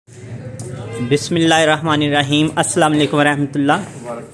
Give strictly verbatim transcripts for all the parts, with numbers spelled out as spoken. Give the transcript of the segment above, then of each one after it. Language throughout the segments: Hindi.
बिस्मिल्लाहिर्रहमानिर्रहीम, अस्सलाम वालेकुम रहमतुल्लाह।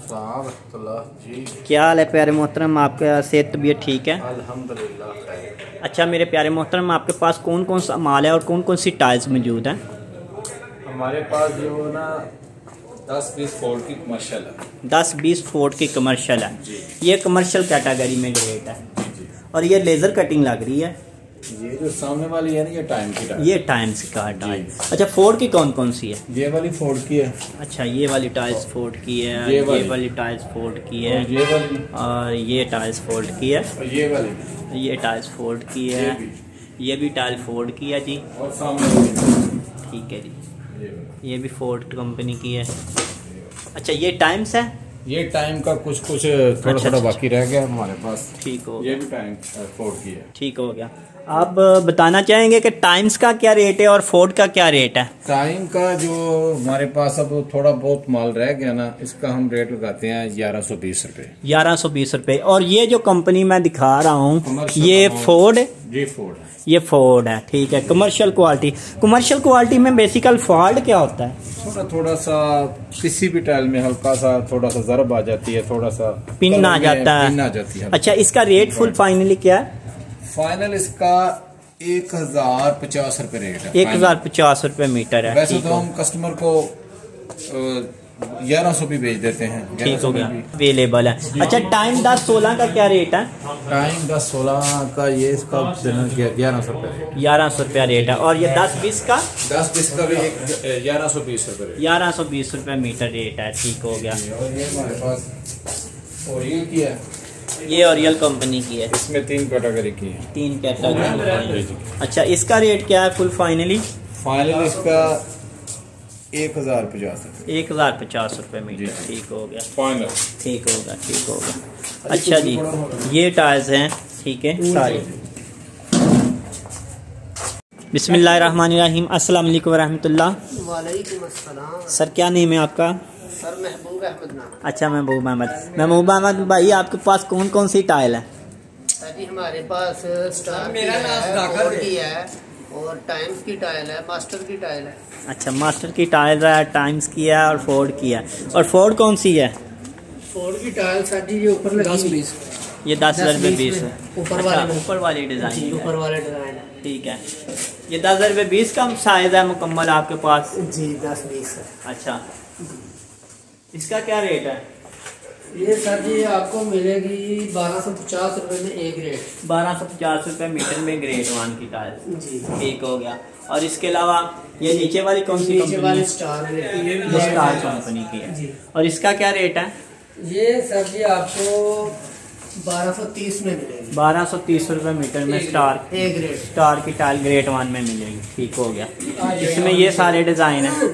जी क्या हाल है प्यारे मोहतरम, आपका सेहत तबीयत ठीक है? अल्हम्दुलिल्लाह। अच्छा मेरे प्यारे मोहतरम, आपके पास कौन कौन सा माल है और कौन कौन सी टाइल्स मौजूद हैं? हमारे पास जो ना दस बीस फोल्ड की कमर्शियल है। दस बीस फुट की कमर्शियल है। ये कमर्शियल कैटेगरी में ग्रेट है और ये लेज़र कटिंग लग रही है। ये जो सामने वाली है ना, ये टाइम की टाइल। ये टाइम्स का टाइल। अच्छा फोर्ड की कौन कौन सी है? ये वाली फोल्ड की है। अच्छा ये वाली टाइल्स फोर्ड की है, ये ये वाली, वाली टाइल्स फोर्ड की है, और ये वाली, और ये टाइल्स फोर्ड की है, और ये वाली, ये टाइल्स फोर्ड की है, ये भी, ये भी टाइल फोर्ड की है जी। और सामने वाली, ठीक है जी, ये वाली। ये भी फोर्ड कंपनी की है। अच्छा ये टाइम्स है। ये टाइम का कुछ कुछ थोड़ा अच्छा, थोड़ा अच्छा, बाकी रह गया हमारे पास। ठीक हो ये गया, भी टाइम फोल्ड की है। ठीक हो गया। आप बताना चाहेंगे कि टाइम्स का क्या रेट है और फोर्ड का क्या रेट है? टाइम का जो हमारे पास अब थोड़ा बहुत माल रह गया ना, इसका हम रेट लगाते हैं ग्यारह सौ बीस रुपए। ग्यारह सौ बीस रुपए। और ये जो कंपनी मैं दिखा रहा हूँ Commercial ये का फोर्ड, जी फोर्ड है। ये फोर्ड है, ठीक है। कमर्शियल क्वालिटी, कमर्शियल क्वालिटी में बेसिकल फॉल्ट क्या होता है? थोड़ा थोड़ा सा किसी भी टाइल में हल्का सा थोड़ा सा जरब आ जाती है, थोड़ा सा पिन आ जाता है, पिन आ जाती है। अच्छा इसका रेट फुल फाइनली क्या है? फाइनल इसका एक हजार पचास रुपए रेट है। एक हजार पचास रुपए मीटर है। वैसे ठीक तो हो, हम कस्टमर को ग्यारह सौ भी बेच देते हैं। ठीक हो गया, अवेलेबल है। अच्छा टाइम दस सोलह का क्या रेट है? टाइम दस सोलह का ये इसका ग्यारह सौ रुपए ग्यारह सौ रुपया रेट है। और ये दस बीस का? दस बीस का भी ग्यारह सौ बीस रुपए। ग्यारह सौ बीस रुपये मीटर रेट है, ठीक हो गया। और ये हमारे पास ओरियल की है, ये ओरियल कंपनी की है। इसमें तीन कैटेगरी की है। तीन कैटेगरी। अच्छा इसका रेट क्या है फुल फाइनली? फाइनल इसका एक हजार पचास रुपए। एक हजार पचास रुपये मीटर, ठीक हो गया, फाइनल ठीक होगा, ठीक होगा। अच्छा जी ये टायर्स हैं, ठीक है सारे। बिस्मिल्लाहिर्रहमानिर्रहीम, अस्सलाम वालेकुम रहमतुल्लाह। वालेकुम अस्सलाम। सर क्या नेम है आपका? सर महबूब अहमद नाम। अच्छा महबूब अहमद। महबूब अहमद भाई आपके पास कौन कौन सी टाइल है? सर जी हमारे पास स्टार मेरा की नाम है, सुधाकर फोर्ड है। की है और टाइम्स की टाइल है, मास्टर की टाइल है। अच्छा मास्टर की टाइल है, टाइम्स की है और फोर्ड की है। और फोर्ड कौन सी है? फोर्ड की टाइल सर जी ये ऊपर लगी हुई है। ये दस हजार रुपये बीस है। ऊपर अच्छा, वाले ऊपर वाली डिजाइन जी, है। ऊपर वाले डिजाइन है। ठीक है, ये दस हजार रुपये बीस का साइज है मुकम्मल आपके पास? जी दस बीस है। अच्छा इसका क्या रेट है? ये सर जी आपको मिलेगी बारह सौ पचास रुपए में एक रेट। बारह सौ पचास रुपये मीटर में ग्रेड वन की टाइल, जी ठीक हो गया। और इसके अलावा ये नीचे वाली कौन सी नीचे कंपनी वाली है? स्टार ये स्टार कंपनी की है। जी और इसका क्या रेट है? ये सर जी आपको बारह सौ तीस में मिलेगी। बारह सौ तीस रुपये मीटर में स्टार एक रेट। स्टार की टाइल ग्रेड वन में मिलेगी, ठीक हो गया। इसमें ये सारे डिजाइन है।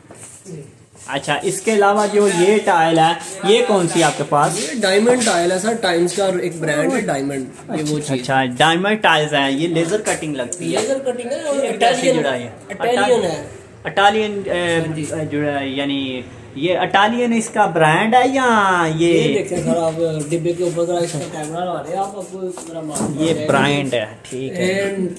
अच्छा इसके अलावा जो ये टाइल है ये कौन सी आपके पास? ये डायमंड टाइल है सर, टाइम्स का एक ब्रांड है डायमंड। ये वो चीज अच्छा डायमंड टाइल्स है, ये लेजर कटिंग लगती है। लेजर कटिंग है और ये कैसे जुड़ा है? इटालियन है। इटालियन जुड़ा है, यानी ये इटालियन इसका ब्रांड है या ये ये देखें सर आप डिब्बे के ऊपर जरा इसका कैमरा लगा रहे हैं आप, आपको जरा मालूम ये ब्रांड है, ठीक है। एंड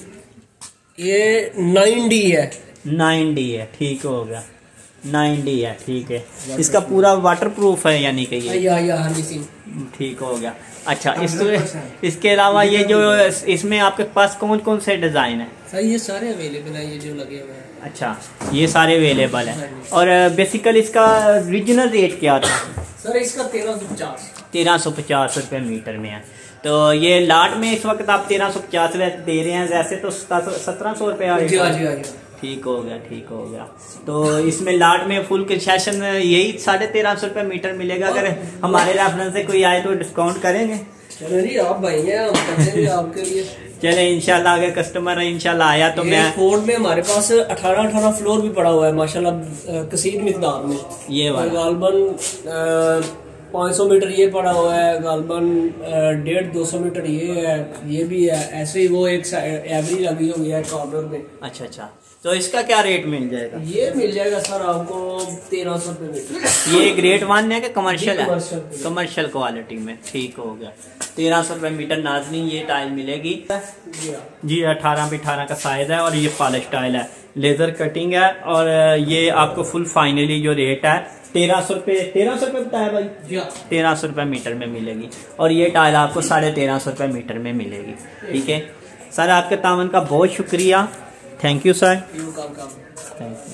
ये नाइन डी है। नाइन डी है, ठीक हो गया, नाइन डी है, ठीक है। इसका पूरा वाटर प्रूफ है यानी कि ये, या या हनी सिंह। ठीक हो गया। अच्छा इसके इसके अलावा ये जो इसमें आपके पास कौन कौन से डिजाइन है? सर ये सारे अवेलेबल है, ये जो लगे हुए हैं। अच्छा ये सारे अवेलेबल है। और बेसिकली इसका ओरिजिनल रेट क्या था? सर इसका तेरह सौ पचास तेरह सौ पचास रुपये मीटर में है। तो ये लाट में इस वक्त आप तेरह सौ पचास दे रहे हैं, वैसे तो सत्रह सौ रुपये। जी हाँ जी हाँ जी। ठीक हो गया, ठीक हो गया। तो इसमें लाट में फुल कंसेशन यही साढ़े तेरह सौ रुपये मीटर मिलेगा। अगर हमारे रेफरेंस से कोई आए तो डिस्काउंट करेंगे? चलो जी आप भाई हैं, हम कर देंगे आपके लिए। चले इंशाल्लाह, अगर कस्टमर इंशाल्लाह आया तो मैं फोर्ड में हमारे पास अठारह अठारह फ्लोर भी पड़ा हुआ है माशाल्लाह कसीर मिकदार में। ये वाला गालबन पाँच सौ मीटर ये पड़ा हुआ है, गालबन डेढ़ दो सौ मीटर ये है, ये भी है। ऐसे ही वो एक एवरी लगी हुई है कॉर्नर में। अच्छा अच्छा तो इसका क्या रेट मिल जाएगा? ये मिल जाएगा सर आपको तेरह सौ रुपये मीटर। ये ग्रेड वन है कि कमर्शियल है? कमर्शियल कमर्शियल क्वालिटी में, ठीक हो गया। तेरह सौ रुपये मीटर नाज़रीन ये टाइल मिलेगी जी। अठारह पे अठारह का साइज है और ये पॉलिश टाइल है, लेजर कटिंग है। और ये आपको फुल फाइनली जो रेट है तेरह सौ रुपये तेरह सौ रुपये बताया भाई, तेरह सौ रुपये मीटर में मिलेगी। और ये टाइल आपको साढ़े तेरह सौ रुपये मीटर में मिलेगी। ठीक है सर, आपके तावन का बहुत शुक्रिया, thank you sir. Thank you.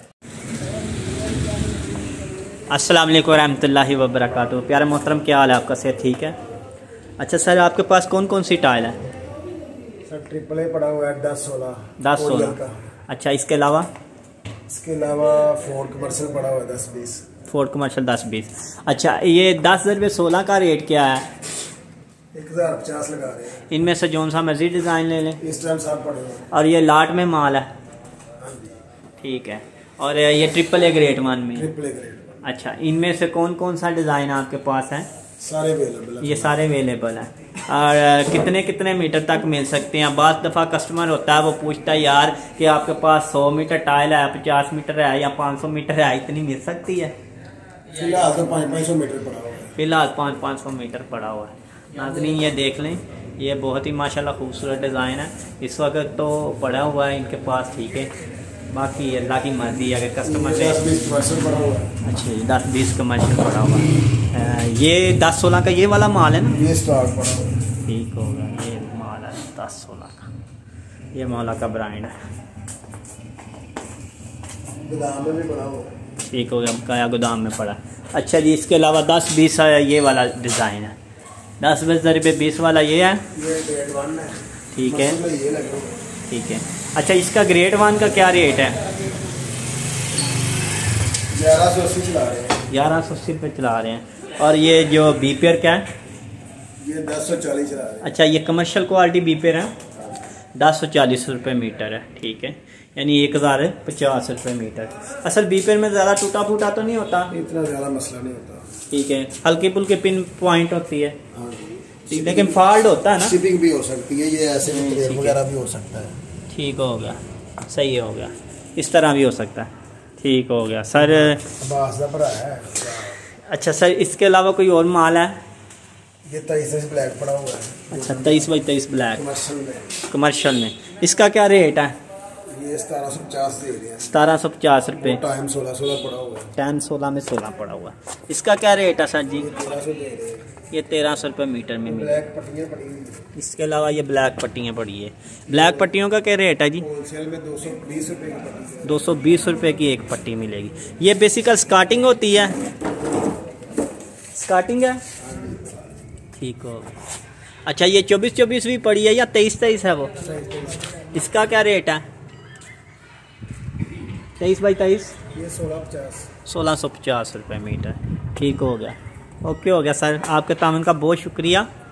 अस्सलाम वालेकुम रहमतुल्लाहि व बरकातुहू। प्यारे मोहतरम, क्या हाल है आपका? सेहत ठीक है? अच्छा सर, आपके पास कौन कौन सी टाइल है? सर ट्रिपल ए पड़ा हुआ है दस सोलह दस सोलह। अच्छा, इसके अलावा? इसके अलावा फोर्ड कमर्शियल पड़ा हुआ है दस बीस। फोर्ड कमर्शियल दस बीस। अच्छा, ये दस हज़ार रुपये सोलह का रेट क्या है? एक हज़ार पचास लगा रहे हैं। इनमें से जौन सा मर्जी डिज़ाइन ले लें? इस टाइम सब पड़े हुए हैं। और ये लाट में माल है? हाँ जी, ठीक है। और ये ट्रिपल ए ग्रेड वन में? Triple A grade. अच्छा, इनमें से कौन कौन सा डिज़ाइन आपके पास है? सारे अवेलेबल है। ये सारे अवेलेबल हैं। और कितने कितने मीटर तक मिल सकते हैं? बाज़ दफ़ा कस्टमर होता है वो पूछता है यार कि आपके पास सौ मीटर टाइल है, पचास मीटर है या पाँच सौ मीटर है, इतनी मिल सकती है? फिलहाल तो पाँच पाँच सौ मीटर पड़ा हुआ है। फिलहाल पाँच पाँच सौ मीटर पड़ा हुआ है। नाज़रीन ये देख लें, ये बहुत ही माशाल्लाह खूबसूरत डिज़ाइन है। इस वक्त तो पड़ा हुआ है इनके पास। ठीक है, बाकी अल्लाह की मर्जी, अगर कस्टमर से पड़ा हुआ है। अच्छा, दस बीस कमर्शियल पड़ा हुआ है। ये दस सोलह का ये वाला माल है ना? ये स्टॉक पड़ा हुआ है। ठीक होगा, ये माल है दस सोलह का, ये मौला का ब्रांड है। गोदाम में भी पड़ा हुआ है। ठीक हो गया, काया गोदाम में पड़ा। अच्छा जी, इसके अलावा दस बीस ये वाला डिज़ाइन है, दस बीस रुपये बीस वाला ये है। ये ग्रेड वन है। ठीक है, मतलब ये लगा हुआ है। ठीक है। अच्छा, इसका ग्रेड वन का क्या रेट है? ग्यारह सौ अस्सी चला रहे हैं। ग्यारह सौ अस्सी रुपये चला रहे हैं। और ये जो बीपेयर क्या है? ये दस सौ चालीस चला रहे हैं। अच्छा, ये कमर्शियल क्वालिटी बीपेयर है, दस सौ चालीस रुपये मीटर है। ठीक है, यानी एक हज़ार पचास रुपये मीटर। असल बीपेयर में ज़्यादा टूटा फूटा तो नहीं होता? इतना ज़्यादा मसला नहीं होता। ठीक है, हल्की फुल्की पिन पॉइंट होती है। हाँ जी, लेकिन फॉल्ट होता है ना? शिपिंग भी हो सकती है, ये ऐसे वगैरह भी हो सकता है। ठीक हो गया, सही हो गया, इस तरह भी हो सकता है। ठीक हो गया सर। है। अच्छा सर, इसके अलावा कोई और माल है? ये तेईस ब्लैक पड़ा हुआ है। अच्छा, तेईस बाई तेईस ब्लैक कमर्शियल में। कमर्शियल में इसका क्या रेट है? ये सतारह सौ पचास दे रहे हैं। सतारह सौ पचास रुपये। टाइम सोलह सोलह पड़ा हुआ है। टेन सोलह में सोलह पड़ा हुआ है। इसका क्या रेट है सर जी? तेरह सौ दे रहे हैं। ये तेरह सौ रुपये मीटर में मिले। ब्लैक पट्टियाँ पड़ी हुई हैं। इसके अलावा ये ब्लैक पट्टियाँ पड़ी है। ब्लैक पट्टियों का क्या रेट है जी? होलसेल में दो सौ बीस रुपये की पट्टी। दो सौ बीस रुपये की एक पट्टी मिलेगी। ये बेसिकल स्कार्टिंग होती है? स्कार्टिंग है, ठीक हो। अच्छा, ये चौबीस चौबीस भी पड़ी है या तेईस तेईस है वो? इसका क्या रेट है? तेईस बाई तेईस ये सोलह पचास सोलह सौ पचास रुपये मीटर। ठीक हो गया, ओके हो गया सर, आपके तामन का बहुत शुक्रिया।